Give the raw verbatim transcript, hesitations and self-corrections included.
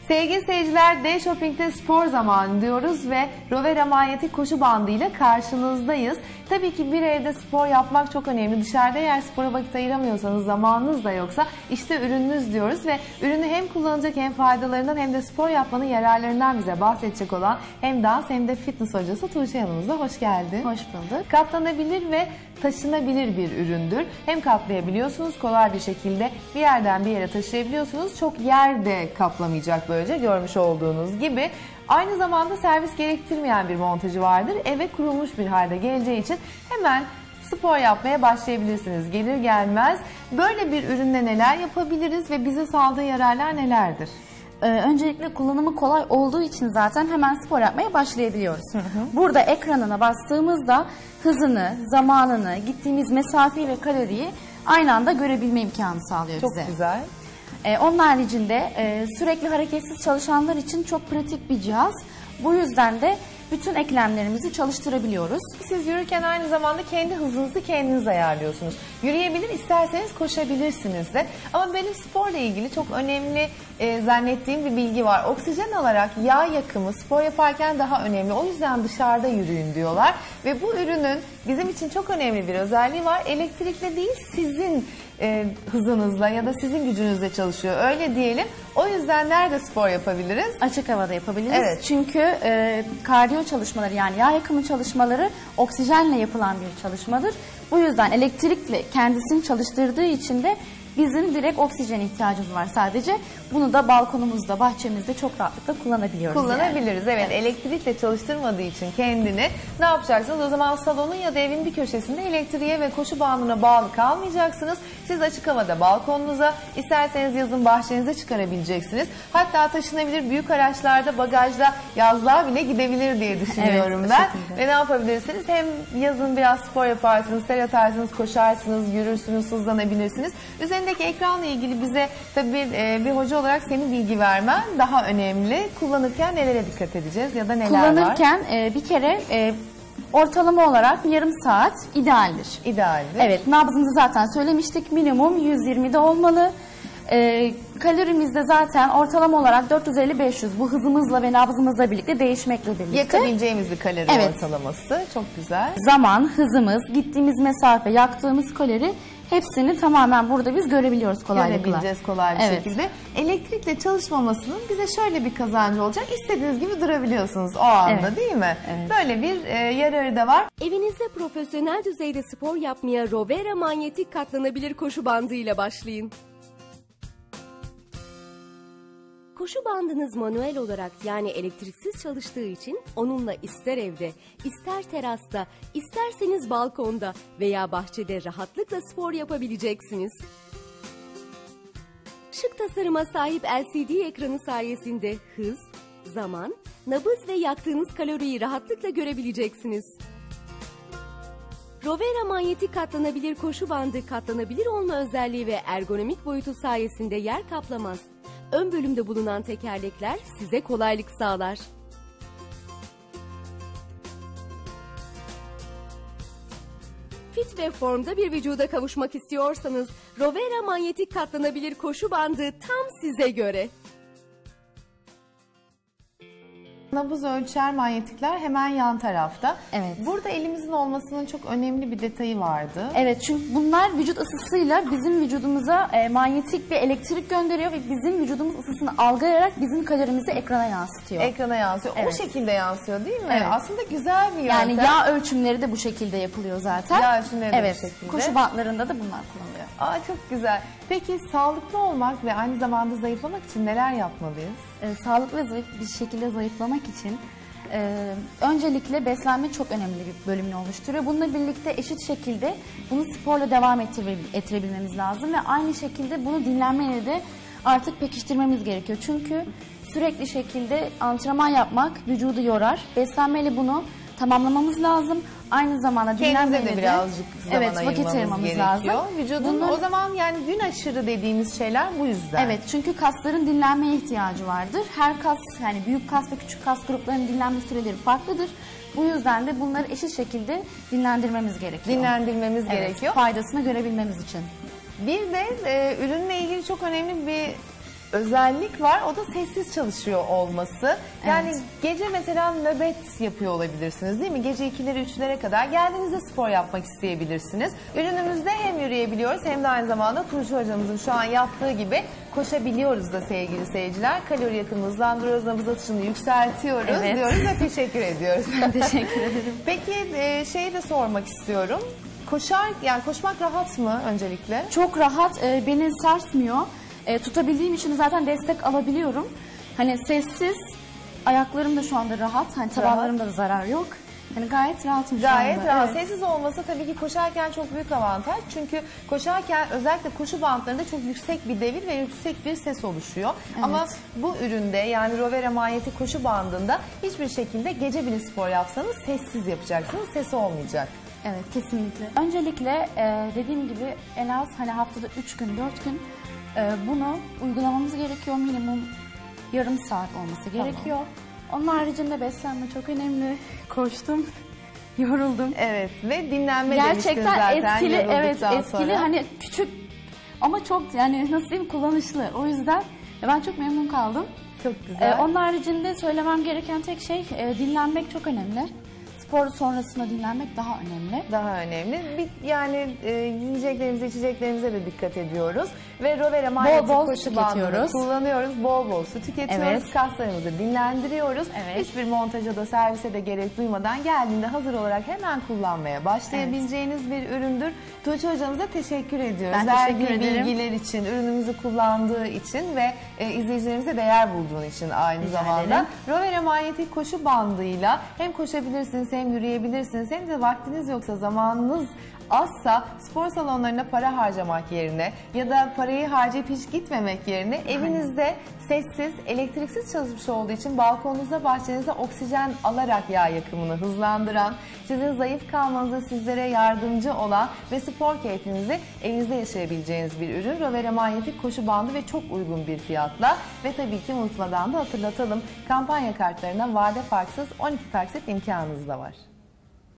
Sevgili seyirciler, D-Shopping'de spor zamanı diyoruz ve Rovera manyetik koşu bandıyla karşınızdayız. Tabii ki bir evde spor yapmak çok önemli. Dışarıda eğer spora vakit ayıramıyorsanız, zamanınız da yoksa işte ürününüz diyoruz ve ürünü hem kullanacak hem faydalarından hem de spor yapmanın yararlarından bize bahsedecek olan hem dans hem de fitness hocası Tuğçe yanımızda. Hoş geldin. Hoş bulduk. Katlanabilir ve taşınabilir bir üründür. Hem kaplayabiliyorsunuz kolay bir şekilde, bir yerden bir yere taşıyabiliyorsunuz. Çok yer de kaplamayacak böylece, görmüş olduğunuz gibi. Aynı zamanda servis gerektirmeyen bir montajı vardır. Eve kurulmuş bir halde geleceği için hemen spor yapmaya başlayabilirsiniz. Gelir gelmez böyle bir ürünle neler yapabiliriz ve bize sağladığı yararlar nelerdir? Ee, öncelikle kullanımı kolay olduğu için zaten hemen spor yapmaya başlayabiliyoruz. Hı hı. Burada ekranına bastığımızda hızını, zamanını, gittiğimiz mesafeyi ve kaloriyi aynı anda görebilme imkanı sağlıyor çok bize. Çok güzel. Ee, onun haricinde e, sürekli hareketsiz çalışanlar için çok pratik bir cihaz. Bu yüzden de bütün eklemlerimizi çalıştırabiliyoruz. Siz yürürken aynı zamanda kendi hızınızı kendiniz ayarlıyorsunuz. Yürüyebilir, isterseniz koşabilirsiniz de. Ama benim sporla ilgili çok önemli e, zannettiğim bir bilgi var. Oksijen alarak yağ yakımı spor yaparken daha önemli. O yüzden dışarıda yürüyün diyorlar. Ve bu ürünün bizim için çok önemli bir özelliği var. Elektrikle değil, sizin e, hızınızla ya da sizin gücünüzle çalışıyor. Öyle diyelim. O yüzden nerede spor yapabiliriz? Açık havada yapabiliriz. Evet. Çünkü e, kardiyo çalışmaları, yani yağ yakımı çalışmaları oksijenle yapılan bir çalışmadır. Bu yüzden elektrikle kendisini çalıştırdığı için de bizim direkt oksijen ihtiyacımız var sadece. Bunu da balkonumuzda, bahçemizde çok rahatlıkla kullanabiliyoruz. Kullanabiliriz. Yani. Evet, evet. Elektrikle çalıştırmadığı için kendini ne yapacaksınız? O zaman salonun ya da evin bir köşesinde elektriğe ve koşu bandına bağlı kalmayacaksınız. Siz açık havada balkonunuza, isterseniz yazın bahçenize çıkarabileceksiniz. Hatta taşınabilir büyük araçlarda, bagajda yazlığa bile gidebilir diye düşünüyorum evet, ben. Ve ne yapabilirsiniz? Hem yazın biraz spor yaparsınız, ter atarsınız, koşarsınız, yürürsünüz, hızlanabilirsiniz. Üzerindeki ekranla ilgili bize tabii bir, e, bir hoca olarak senin bilgi vermen daha önemli. Kullanırken nelere dikkat edeceğiz ya da neler Kullanırken, var? Kullanırken e, bir kere e, ortalama olarak yarım saat idealdir. İdealdir. Evet, nabzımızı zaten söylemiştik. Minimum yüz yirmide olmalı. E, kalorimiz de zaten ortalama olarak dört yüz elli beş yüz, bu hızımızla ve nabzımızla birlikte değişmekle birlikte. Yakabileceğimiz bir kalori evet. ortalaması. Çok güzel. Zaman, hızımız, gittiğimiz mesafe, yaktığımız kalori hepsini tamamen burada biz görebiliyoruz kolaylıkla. Görebileceğiz kolay bir evet. şekilde. Elektrikle çalışmamasının bize şöyle bir kazancı olacak. İstediğiniz gibi durabiliyorsunuz o anda evet. değil mi? Evet. Böyle bir e, yararı da var. Evinizde profesyonel düzeyde spor yapmaya Rovera manyetik katlanabilir koşu bandıyla başlayın. Koşu bandınız manuel olarak, yani elektriksiz çalıştığı için onunla ister evde, ister terasta, isterseniz balkonda veya bahçede rahatlıkla spor yapabileceksiniz. Şık tasarıma sahip L C D ekranı sayesinde hız, zaman, nabız ve yaktığınız kaloriyi rahatlıkla görebileceksiniz. Rovera manyetik katlanabilir koşu bandı, katlanabilir olma özelliği ve ergonomik boyutu sayesinde yer kaplamaz. Ön bölümde bulunan tekerlekler size kolaylık sağlar. Fit ve formda bir vücuda kavuşmak istiyorsanız Rovera manyetik katlanabilir koşu bandı tam size göre. Nabız ölçer manyetikler hemen yan tarafta. Evet. Burada elimizin olmasının çok önemli bir detayı vardı. Evet, çünkü bunlar vücut ısısıyla bizim vücudumuza e, manyetik bir elektrik gönderiyor ve bizim vücudumuz ısısını algılayarak bizim kalorimizi ekrana yansıtıyor. Ekrana yansıyor. Evet. O şekilde yansıyor değil mi? Evet. Aslında güzel bir yöntem. Yani yağ ölçümleri de bu şekilde yapılıyor zaten. Yağ ölçümleri de evet. bu şekilde. Koşu bantlarında da bunlar kullanılıyor. Aa, çok güzel. Peki sağlıklı olmak ve aynı zamanda zayıflamak için neler yapmalıyız? Ee, sağlıklı ve zayıf bir şekilde zayıflamak için e, öncelikle beslenme çok önemli bir bölümünü oluşturuyor. Bununla birlikte eşit şekilde bunu sporla devam ettirebilmemiz lazım ve aynı şekilde bunu dinlenmeyle de artık pekiştirmemiz gerekiyor. Çünkü sürekli şekilde antrenman yapmak vücudu yorar. Beslenmeyle bunu tamamlamamız lazım. Aynı zamanda dinlenmeyle de birazcık zaman evet, vakit ayırmamız gerekiyor. Lazım. Vücudun Bunlar, o zaman yani gün aşırı dediğimiz şeyler bu yüzden. Evet, çünkü kasların dinlenmeye ihtiyacı vardır. Her kas, yani büyük kas ve küçük kas gruplarının dinlenme süreleri farklıdır. Bu yüzden de bunları eşit şekilde dinlendirmemiz gerekiyor. Dinlendirmemiz evet, gerekiyor. Faydasını görebilmemiz için. Bir de e, ürünle ilgili çok önemli bir özellik var. O da sessiz çalışıyor olması. Yani Evet. gece mesela nöbet yapıyor olabilirsiniz değil mi? Gece ikilere üçlere kadar geldiğinizde spor yapmak isteyebilirsiniz. Ürünümüzde hem yürüyebiliyoruz hem de aynı zamanda Tuğçe hocamızın şu an yaptığı gibi koşabiliyoruz da sevgili seyirciler. Kalori yakımını hızlandırıyoruz, nabız atışını yükseltiyoruz Evet. diyoruz ve teşekkür ediyoruz. Teşekkür ederim. Peki e, şeyi de sormak istiyorum. Koşar, yani koşmak rahat mı öncelikle? Çok rahat, e, beni sarsmıyor. E, tutabildiğim için zaten destek alabiliyorum. Hani sessiz, ayaklarım da şu anda rahat. Hani tabanlarımda da zarar yok. Yani gayet rahatım şu Gayet anda. rahat. Evet. Sessiz olması tabii ki koşarken çok büyük avantaj. Çünkü koşarken özellikle koşu bantlarında çok yüksek bir devir ve yüksek bir ses oluşuyor. Evet. Ama bu üründe yani Rovera manyetlik koşu bandında hiçbir şekilde gece bile spor yapsanız sessiz yapacaksınız. Sesi olmayacak. Evet, kesinlikle. Öncelikle e, dediğim gibi en az hani haftada üç gün, dört gün e, bunu uygulamamız gerekiyor. Minimum yarım saat olması gerekiyor. Onun haricinde beslenme çok önemli. Koştum, yoruldum. Evet ve dinlenme demiştiniz Gerçekten zaten etkili, evet yorulduktan etkili. sonra. Hani küçük ama çok yani nasıl diyeyim kullanışlı. O yüzden ben çok memnun kaldım. Çok güzel. E, onun haricinde söylemem gereken tek şey e, dinlenmek çok önemli. Spor sonrasında dinlenmek daha önemli. Daha önemli. Bir, yani e, yiyeceklerimize, içeceklerimize de dikkat ediyoruz. Ve Rovera manyetlik bol koşu su bandını tüketiyoruz. kullanıyoruz. Bol bol su tüketiyoruz. Evet. Kaslarımızı dinlendiriyoruz. Evet. Hiçbir montaja da servise de gerek duymadan geldiğinde hazır olarak hemen kullanmaya başlayabileceğiniz bir üründür. Tuğçe hocamıza teşekkür ediyoruz. Ben Verdiği teşekkür ederim. bilgiler için, ürünümüzü kullandığı için ve e, izleyicilerimize değer bulduğun için aynı Rica zamanda. ederim. Rovera manyetlik koşu bandıyla hem koşabilirsiniz hem yürüyebilirsiniz hem de vaktiniz yoksa zamanınız azsa spor salonlarına para harcamak yerine ya da parayı harcayıp hiç gitmemek yerine evinizde sessiz, elektriksiz çalışmış olduğu için balkonunuzda, bahçenizde oksijen alarak yağ yakımını hızlandıran, sizin zayıf kalmanıza sizlere yardımcı olan ve spor keyfinizi evinizde yaşayabileceğiniz bir ürün. Rovera manyetlik koşu bandı ve çok uygun bir fiyatla ve tabii ki unutmadan da hatırlatalım, kampanya kartlarına vade farksız on iki taksit imkanınız da var.